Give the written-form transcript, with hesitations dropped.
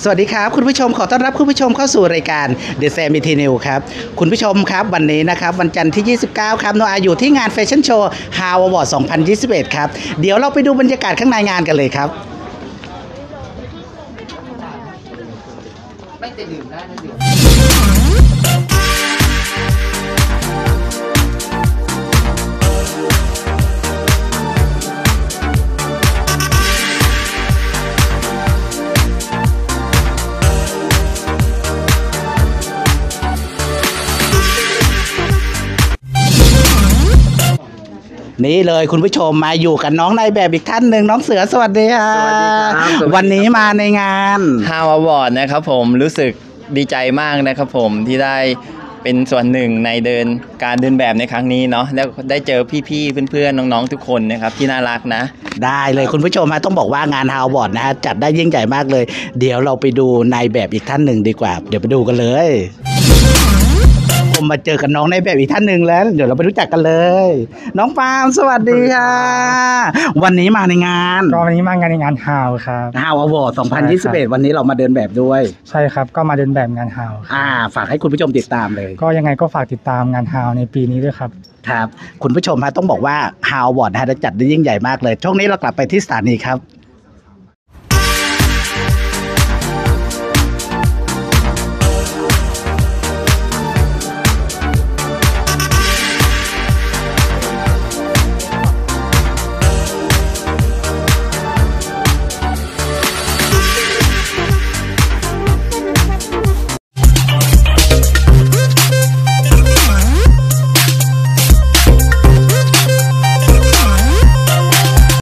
สวัสดีครับคุณผู้ชมขอต้อนรับคุณผู้ชมเข้าสู่รายการ The Sam ET New ครับคุณผู้ชมครับวันนี้นะครับวันจันทร์ที่ 29 ครับโนอาอยู่ที่งานแฟชั่นโชว์ How Award 2021 ครับเดี๋ยวเราไปดูบรรยากาศข้างในงานกันเลยครับไม่แต่ดื่มได้นะดื่มนี่เลยคุณผู้ชมมาอยู่กับน้องนายแบบอีกท่านหนึ่งน้องเสือสวัสดีค่ะสวัสดีครับวันนี้มาในงาน How Award นะครับผมรู้สึกดีใจมากนะครับผมที่ได้เป็นส่วนหนึ่งในการเดินแบบในครั้งนี้เนาะแล้วได้เจอพี่ๆเพื่อนๆน้องๆทุกคนนะครับที่น่ารักนะได้เลยคุณผู้ชมฮะต้องบอกว่างาน How Award นะฮะจัดได้ยิ่งใหญ่มากเลยเดี๋ยวเราไปดูนายแบบอีกท่านหนึ่งดีกว่าเดี๋ยวไปดูกันเลยผมมาเจอกับน้องในแบบอีกท่านหนึ่งแล้วเดี๋ยวเราไปรู้จักกันเลย น้องปาล์มสวัสดีค่ะวันนี้มาในงานก็วันนี้มางานในงานฮาวครับ How Award 2021 วันนี้เรามาเดินแบบด้วยใช่ครับก็มาเดินแบบงานฮาวฝากให้คุณผู้ชมติดตามเลยก็ยังไงก็ฝากติดตามงานฮาวในปีนี้ด้วยครับครับคุณผู้ชมฮะต้องบอกว่า How Award นะฮะจัดได้ยิ่งใหญ่มากเลยช่วงนี้เรากลับไปที่สถานีครับ